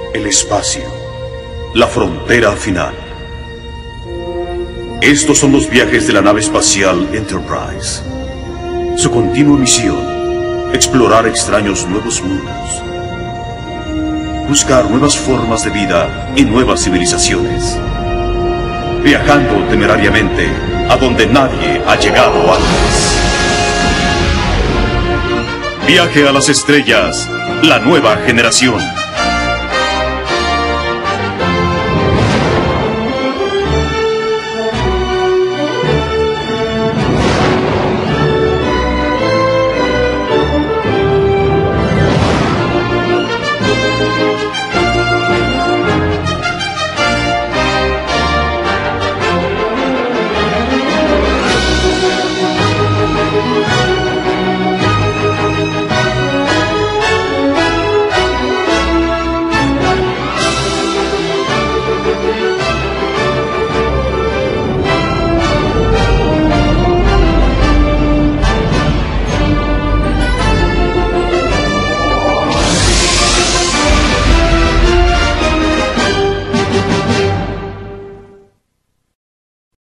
El espacio, la frontera final. Estos son los viajes de la nave espacial Enterprise. Su continua misión, explorar extraños nuevos mundos. Buscar nuevas formas de vida y nuevas civilizaciones. Viajando temerariamente a donde nadie ha llegado antes. Viaje a las estrellas, la nueva generación.